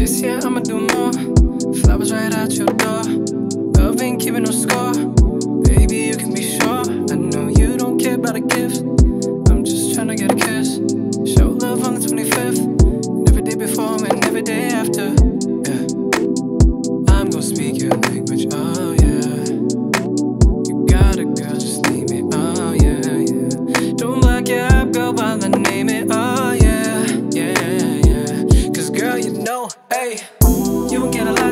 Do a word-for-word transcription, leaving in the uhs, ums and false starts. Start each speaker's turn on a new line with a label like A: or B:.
A: This year I'ma do more. Flowers right out your door. Love ain't keeping no score. Baby, you can be sure. I know you don't care about a gift. I'm just tryna get a kiss. Show love on the twenty-fifth. And every day before and every day after. Yeah, I'm gonna speak your language. Oh yeah. You got a girl, just name it. Oh yeah, yeah. Don't block your app, girl, while I name it. Oh yeah, yeah, yeah. Cause girl, you know, hey, you won't get a lot